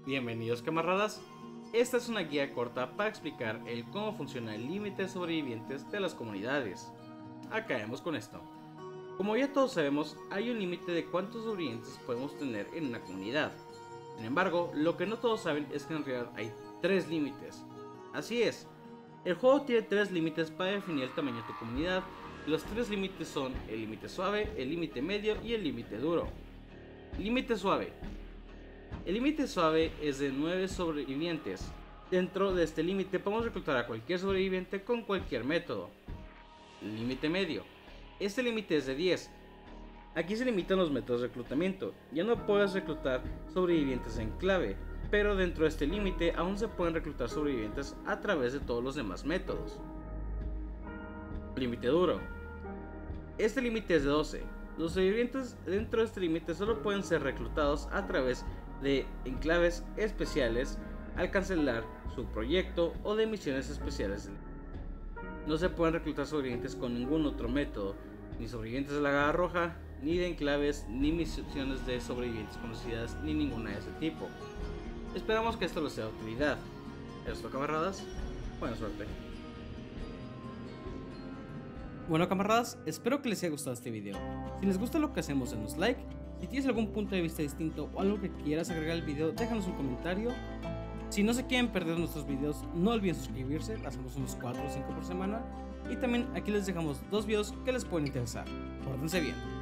Bienvenidos camaradas, esta es una guía corta para explicar el cómo funciona el límite de sobrevivientes de las comunidades. Acabemos con esto. Como ya todos sabemos, hay un límite de cuántos sobrevivientes podemos tener en una comunidad. Sin embargo, lo que no todos saben es que en realidad hay 3 límites. Así es, el juego tiene 3 límites para definir el tamaño de tu comunidad. Los 3 límites son el límite suave, el límite medio y el límite duro. Límite suave. El límite suave es de 9 sobrevivientes. Dentro de este límite podemos reclutar a cualquier sobreviviente con cualquier método. Límite medio. Este límite es de 10. Aquí se limitan los métodos de reclutamiento. Ya no puedes reclutar sobrevivientes en clave, pero dentro de este límite aún se pueden reclutar sobrevivientes a través de todos los demás métodos. Límite duro. Este límite es de 12. Los sobrevivientes dentro de este límite solo pueden ser reclutados a través de enclaves especiales al cancelar su proyecto o de misiones especiales. No se pueden reclutar sobrevivientes con ningún otro método, ni sobrevivientes de la garra roja, ni de enclaves, ni misiones de sobrevivientes conocidas, ni ninguna de ese tipo. Esperamos que esto les sea de utilidad. Esto, camaradas, buena suerte. Bueno camaradas, espero que les haya gustado este video. Si les gusta lo que hacemos, denos like. Si tienes algún punto de vista distinto o algo que quieras agregar al video, déjanos un comentario. Si no se quieren perder nuestros videos, no olviden suscribirse, hacemos unos 4 o 5 por semana. Y también aquí les dejamos 2 videos que les pueden interesar. Pórtense bien.